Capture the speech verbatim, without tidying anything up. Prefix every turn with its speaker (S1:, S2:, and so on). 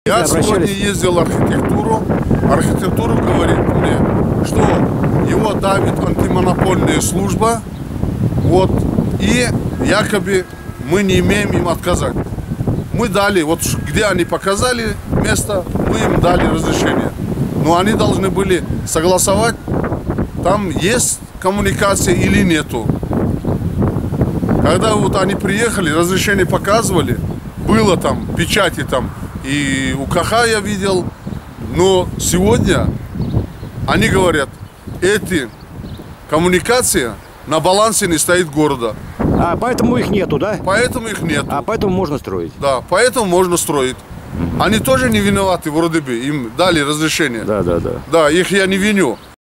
S1: Я сегодня ездил в архитектуру. Архитектура говорит мне, что его давит антимонопольная служба. Вот, и якобы мы не имеем им отказать. Мы дали, вот где они показали место, мы им дали разрешение. Но они должны были согласовать, там есть коммуникация или нету. Когда вот они приехали, разрешение показывали, было там, печати там, и у УКХ я видел, но сегодня они говорят, эти коммуникации на балансе не стоит города.
S2: А поэтому их нету, да?
S1: Поэтому их нету.
S2: А поэтому можно строить?
S1: Да, поэтому можно строить. Они тоже не виноваты, вроде бы, им дали разрешение.
S2: Да, да, да.
S1: Да, их я не виню.